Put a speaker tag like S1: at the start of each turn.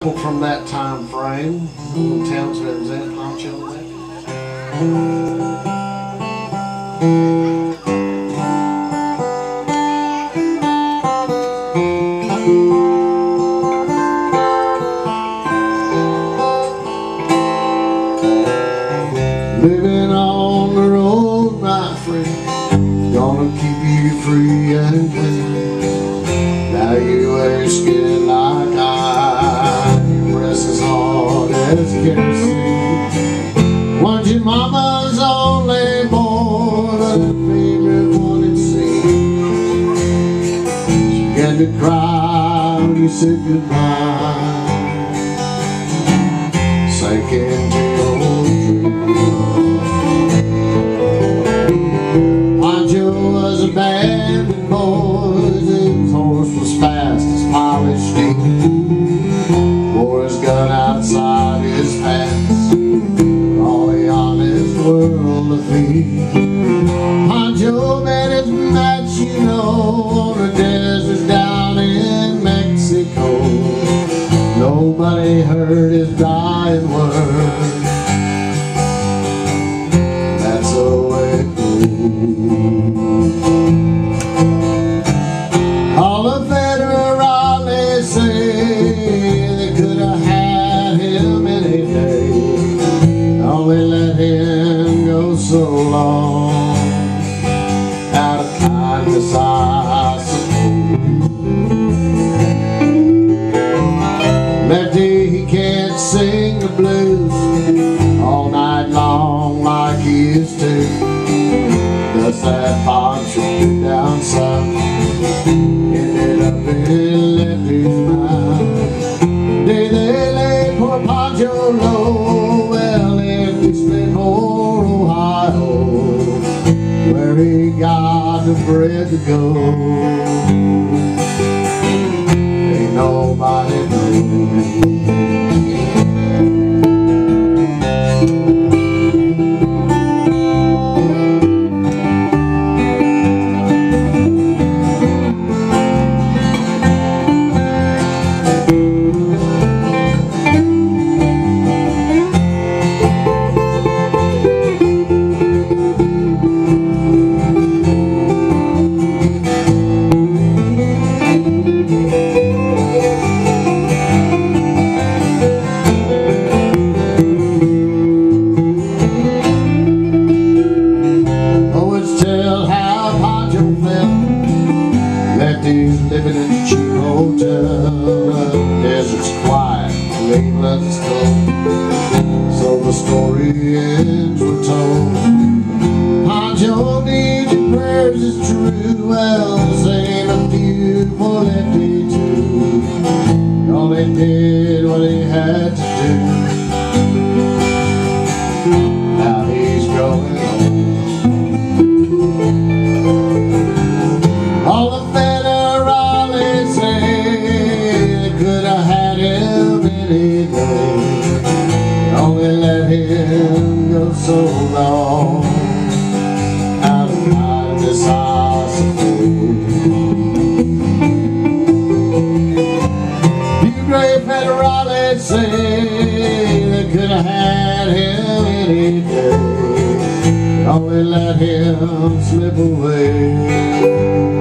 S1: From that time frame, little towns there in Zandt, Poncho, Lefty. Living on the road, my friend, gonna keep you free and clean. Now you wear skin like iron, your breast as hard as kerosene. Weren't your mama's only boy, but the favorite one it seemed. She had to cry when you said goodbye, sank into your dreams. Poncho was a bandit boy, his horse was fast as polished steel. Wore his gun outside his pants, all the honest world to feed. Poncho met his match, you know, on the desert down in Mexico. Nobody heard his dying word. That's the way it goes. All the federales say they could have had him any day, only let him go so long, out of kindness I suppose. Lefty, he can't sing the blues all night long like he used to. Does that Poncho down south ended up in Lefty's mouth? Did they lay poor Poncho low? Well, Lefty split for Ohio, where he got the bread to go. Ain't nobody knows. Lefty's living in a cheap hotel, the desert's quiet, England's cold, so the story ends we're told. Poncho needs your prayers, it's true. Well, this ain't a few for Lefty too. He only did what he had to do. Now he's growing old. All the federales say they could have had him any day, only let him go so long, out of kindness I suppose. You great federales say they could have had him any day, only let him slip away.